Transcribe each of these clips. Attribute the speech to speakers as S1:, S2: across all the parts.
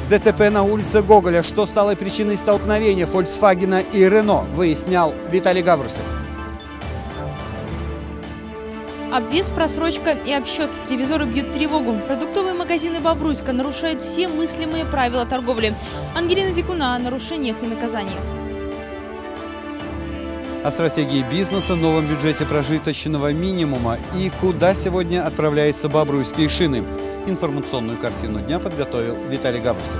S1: ДТП на улице Гоголя. Что стало причиной столкновения Volkswagen и Renault, выяснял Виталий Гаврусев.
S2: Обвес, просрочка и обсчет. Ревизоры бьют тревогу. Продуктовые магазины Бобруйска нарушают все мыслимые правила торговли. Ангелина Дикуна о нарушениях и наказаниях.
S1: О стратегии бизнеса, новом бюджете прожиточного минимума и куда сегодня отправляются бобруйские шины. Информационную картину дня подготовил Виталий Гаврусев.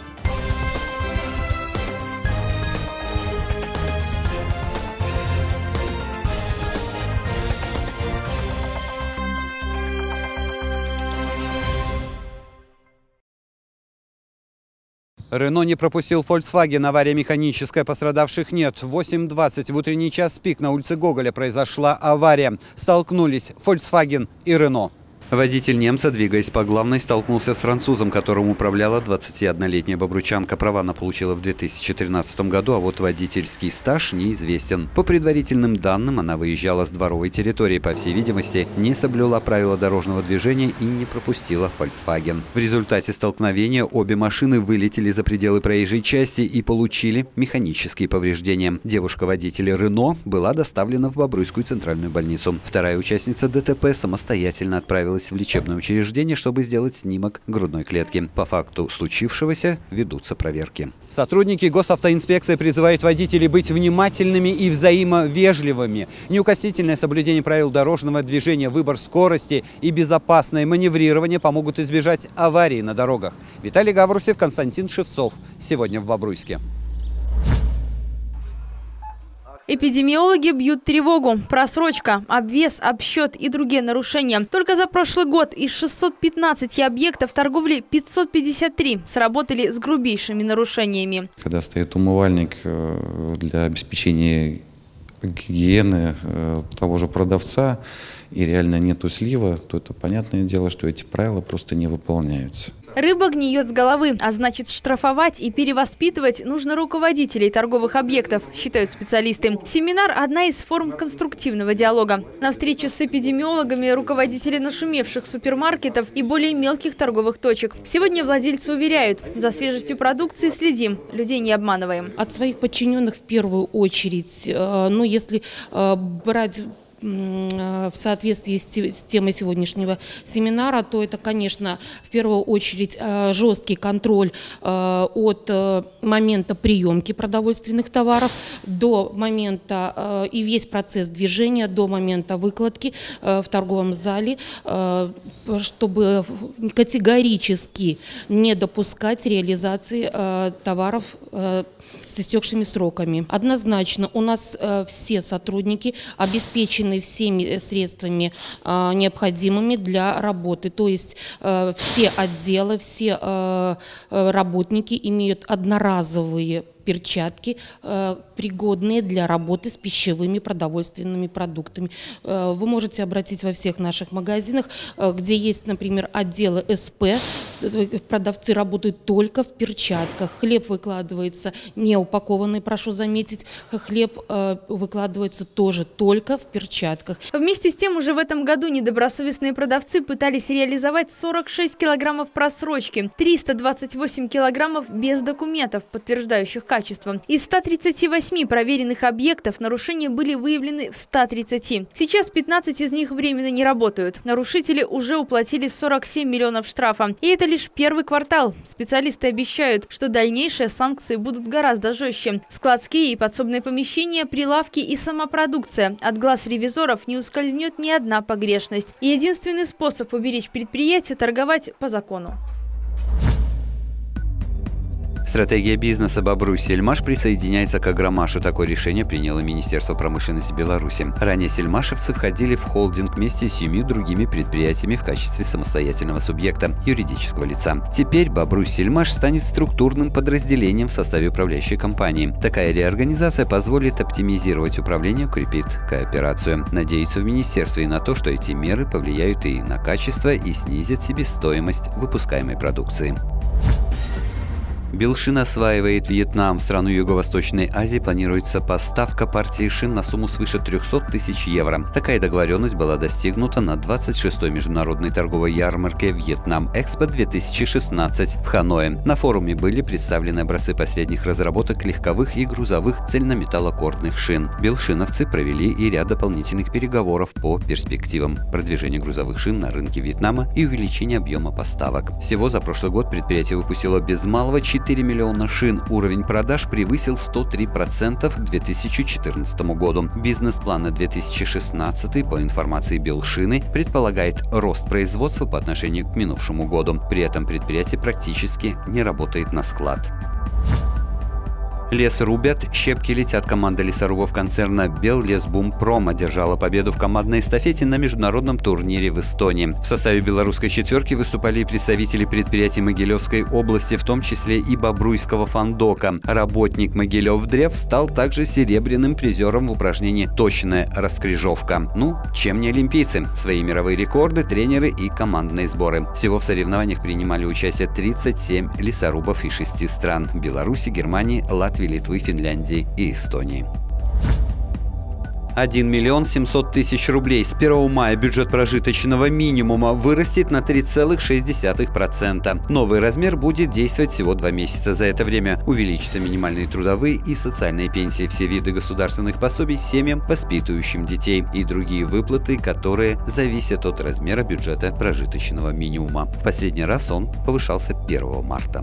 S1: Рено не пропустил Volkswagen. Авария механическая, пострадавших нет. В 8:20 в утренний час пик на улице Гоголя произошла авария. Столкнулись Volkswagen и Renault. Водитель немца, двигаясь по главной, столкнулся с французом, которым управляла 21-летняя бобруйчанка. Права она получила в 2013 году, а вот водительский стаж неизвестен. По предварительным данным, она выезжала с дворовой территории, по всей видимости, не соблюла правила дорожного движения и не пропустила Volkswagen. В результате столкновения обе машины вылетели за пределы проезжей части и получили механические повреждения. Девушка-водитель Renault была доставлена в Бобруйскую центральную больницу. Вторая участница ДТП самостоятельно отправилась в лечебное учреждение, чтобы сделать снимок грудной клетки. По факту случившегося ведутся проверки. Сотрудники госавтоинспекции призывают водителей быть внимательными и взаимовежливыми. Неукоснительное соблюдение правил дорожного движения, выбор скорости и безопасное маневрирование помогут избежать аварий на дорогах. Виталий Гаврусев, Константин Шевцов. Сегодня в Бобруйске.
S2: Эпидемиологи бьют тревогу. Просрочка, обвес, обсчет и другие нарушения. Только за прошлый год из 615 объектов торговли 553 сработали с грубейшими нарушениями.
S3: Когда стоит умывальник для обеспечения гигиены того же продавца и реально нету слива, то это понятное дело, что эти правила просто не выполняются.
S2: Рыба гниет с головы, а значит, штрафовать и перевоспитывать нужно руководителей торговых объектов, считают специалисты. Семинар – одна из форм конструктивного диалога. На встрече с эпидемиологами руководители нашумевших супермаркетов и более мелких торговых точек. Сегодня владельцы уверяют, за свежестью продукции следим, людей не обманываем.
S4: От своих подчиненных в первую очередь, если брать в соответствии с темой сегодняшнего семинара, то это, конечно, в первую очередь жесткий контроль от момента приемки продовольственных товаров до момента и весь процесс движения до момента выкладки в торговом зале, чтобы категорически не допускать реализации товаров с истекшими сроками. Однозначно у нас все сотрудники обеспечены всеми средствами необходимыми для работы. То есть все отделы, все работники имеют одноразовые перчатки, пригодные для работы с пищевыми продовольственными продуктами. Вы можете обратить во всех наших магазинах, где есть, например, отделы СП, продавцы работают только в перчатках. Хлеб выкладывается не упакованный, прошу заметить, хлеб выкладывается тоже только в перчатках.
S2: Вместе с тем, уже в этом году недобросовестные продавцы пытались реализовать 46 килограммов просрочки, 328 килограммов без документов, подтверждающих качество. Из 138 проверенных объектов нарушения были выявлены в 130. Сейчас 15 из них временно не работают. Нарушители уже уплатили 47 миллионов штрафа. И это лишь первый квартал. Специалисты обещают, что дальнейшие санкции будут гораздо жестче. Складские и подсобные помещения, прилавки и сама продукция. От глаз ревизоров не ускользнет ни одна погрешность. И единственный способ уберечь предприятие – торговать по закону.
S1: Стратегия бизнеса Бобруй-Сельмаш присоединяется к Агромашу. Такое решение приняло Министерство промышленности Беларуси. Ранее сельмашевцы входили в холдинг вместе с 7 другими предприятиями в качестве самостоятельного субъекта юридического лица. Теперь Бобруй-Сельмаш станет структурным подразделением в составе управляющей компании. Такая реорганизация позволит оптимизировать управление, укрепит кооперацию. Надеются в министерстве и на то, что эти меры повлияют и на качество, и снизят себестоимость выпускаемой продукции. Белшин осваивает Вьетнам. В страну Юго-Восточной Азии планируется поставка партии шин на сумму свыше 300 тысяч евро. Такая договоренность была достигнута на 26-й международной торговой ярмарке «Вьетнам-Экспо-2016» в Ханое. На форуме были представлены образцы последних разработок легковых и грузовых цельнометаллокордных шин. Белшиновцы провели и ряд дополнительных переговоров по перспективам продвижения грузовых шин на рынке Вьетнама и увеличения объема поставок. Всего за прошлый год предприятие выпустило без малого 4 миллиона шин. Уровень продаж превысил 103% к 2014 году. Бизнес-план на 2016 по информации Белшины предполагает рост производства по отношению к минувшему году. При этом предприятие практически не работает на склад. Лес рубят, щепки летят. Команда лесорубов концерна «Беллесбумпром» одержала победу в командной эстафете на международном турнире в Эстонии. В составе белорусской четверки выступали представители предприятий Могилевской области, в том числе и Бобруйского фандока. Работник Могилев-Древ стал также серебряным призером в упражнении «Точная раскрежовка». Ну, чем не олимпийцы? Свои мировые рекорды, тренеры и командные сборы. Всего в соревнованиях принимали участие 37 лесорубов из 6 стран – Беларуси, Германии, Латвии, Литвы, Финляндии и Эстонии. 1 миллион 700 тысяч рублей. С 1 мая бюджет прожиточного минимума вырастет на 3,6%. Новый размер будет действовать всего 2 месяца. За это время увеличатся минимальные трудовые и социальные пенсии, все виды государственных пособий семьям, воспитывающим детей, и другие выплаты, которые зависят от размера бюджета прожиточного минимума. В последний раз он повышался 1 марта.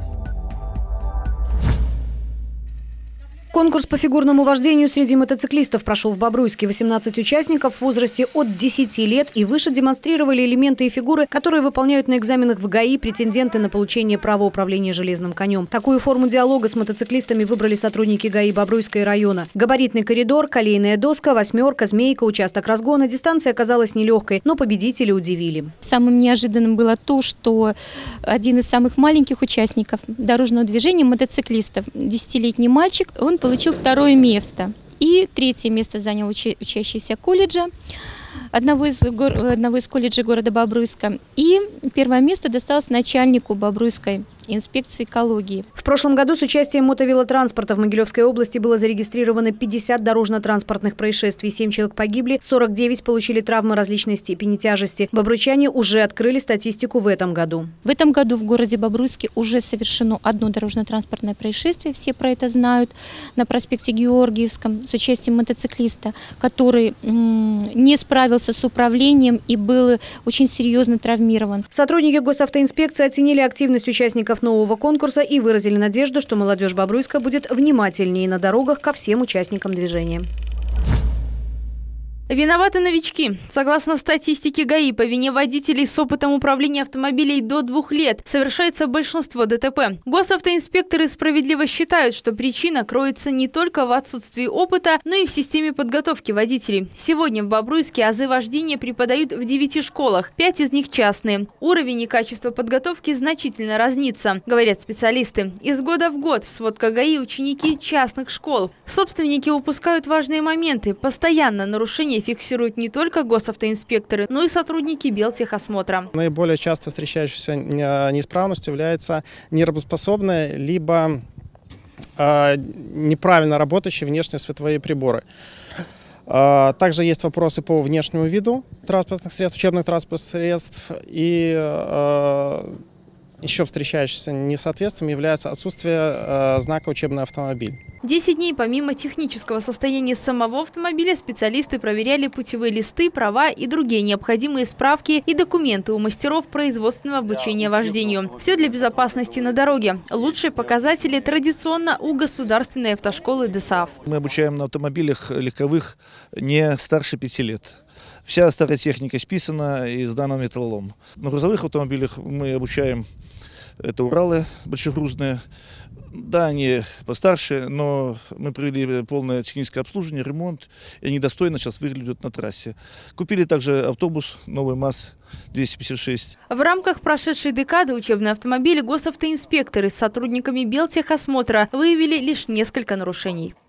S5: Конкурс по фигурному вождению среди мотоциклистов прошел в Бобруйске. 18 участников в возрасте от 10 лет и выше демонстрировали элементы и фигуры, которые выполняют на экзаменах в ГАИ претенденты на получение права управления железным конем. Такую форму диалога с мотоциклистами выбрали сотрудники ГАИ Бобруйска района. Габаритный коридор, колейная доска, восьмерка, змейка, участок разгона. Дистанция оказалась нелегкой, но победители удивили.
S6: Самым неожиданным было то, что один из самых маленьких участников дорожного движения, мотоциклистов, 10-летний мальчик, он получил 2-е место. И 3-е место занял учащийся колледжа, одного из колледжей города Бобруйска. И 1-е место досталось начальнику Бобруйской инспекции экологии.
S5: В прошлом году с участием мотовелотранспорта в Могилевской области было зарегистрировано 50 дорожно-транспортных происшествий. 7 человек погибли, 49 получили травмы различной степени тяжести. Бобруйчане уже открыли статистику в этом году.
S6: В этом году в городе Бобруйске уже совершено 1 дорожно-транспортное происшествие. Все про это знают. На проспекте Георгиевском с участием мотоциклиста, который не справился с управлением и был очень серьезно травмирован.
S5: Сотрудники госавтоинспекции оценили активность участников нового конкурса и выразили надежду, что молодежь Бобруйска будет внимательнее на дорогах ко всем участникам движения.
S2: Виноваты новички. Согласно статистике ГАИ, по вине водителей с опытом управления автомобилей до 2 лет совершается большинство ДТП. Госавтоинспекторы справедливо считают, что причина кроется не только в отсутствии опыта, но и в системе подготовки водителей. Сегодня в Бобруйске азы вождения преподают в 9 школах, 5 из них частные. Уровень и качество подготовки значительно разнится, говорят специалисты. Из года в год в сводках ГАИ ученики частных школ. Собственники упускают важные моменты. Постоянно нарушения фиксируют не только госавтоинспекторы, но и сотрудники Белтехосмотра.
S7: Наиболее часто встречающейся неисправностью является неработоспособные либо неправильно работающие внешние световые приборы. Также есть вопросы по внешнему виду транспортных средств, учебных транспортных средств, и еще встречающимся несоответствием является отсутствие знака «Учебный автомобиль».
S2: 10 дней помимо технического состояния самого автомобиля специалисты проверяли путевые листы, права и другие необходимые справки и документы у мастеров производственного обучения вождению. Все для безопасности на дороге. Лучшие показатели традиционно у государственной автошколы ДСААФ.
S8: Мы обучаем на автомобилях легковых не старше 5 лет. Вся старая техника списана и сдана металлолом. На грузовых автомобилях мы обучаем, это Уралы большегрузные. Да, они постарше, но мы провели полное техническое обслуживание, ремонт, и они достойно сейчас выглядят на трассе. Купили также автобус, новый МАЗ-256.
S2: В рамках прошедшей декады учебные автомобили госавтоинспекторы с сотрудниками Белтехосмотра выявили лишь несколько нарушений.